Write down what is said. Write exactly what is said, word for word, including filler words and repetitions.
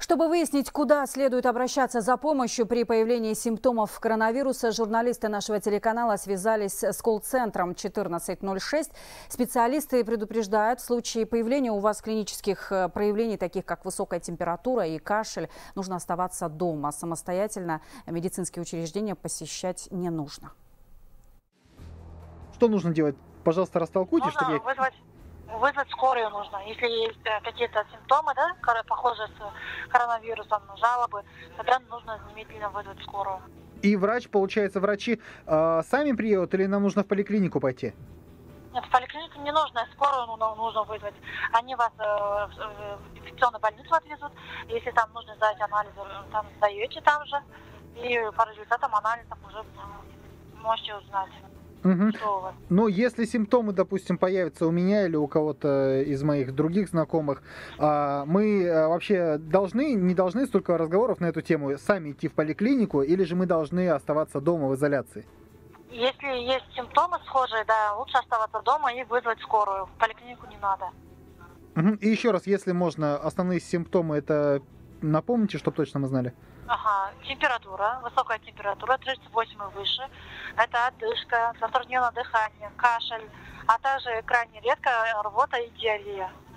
Чтобы выяснить, куда следует обращаться за помощью при появлении симптомов коронавируса, журналисты нашего телеканала связались с колл-центром четырнадцать ноль шесть. Специалисты предупреждают, в случае появления у вас клинических проявлений, таких как высокая температура и кашель, нужно оставаться дома. Самостоятельно медицинские учреждения посещать не нужно. Что нужно делать? Пожалуйста, растолкуйте, Нужно чтобы я... вызвать, вызвать скорую нужно. Если есть э, какие-то симптомы, да, кор- похожие с коронавирусом, жалобы, тогда нужно немедленно вызвать скорую. И врач, получается, врачи э, сами приедут или нам нужно в поликлинику пойти? Нет, в поликлинику не нужно, скорую ну- нужно вызвать. Они вас э, в инфекционную больницу отвезут. Если там нужно сдать анализы, там сдаете там же. И по результатам анализов уже можете узнать. Угу. Что у вас? Ну, если симптомы, допустим, появятся у меня или у кого-то из моих других знакомых, а, мы а, вообще должны, не должны столько разговоров на эту тему сами идти в поликлинику, или же мы должны оставаться дома в изоляции? Если есть симптомы схожие, да, лучше оставаться дома и вызвать скорую. В поликлинику не надо. Угу. И еще раз, если можно, основные симптомы, это напомните, чтобы точно мы знали. Ага, температура, высокая температура, тридцать восемь и выше. Это одышка, затрудненное дыхание, кашель, а также крайне редко рвота и диарея.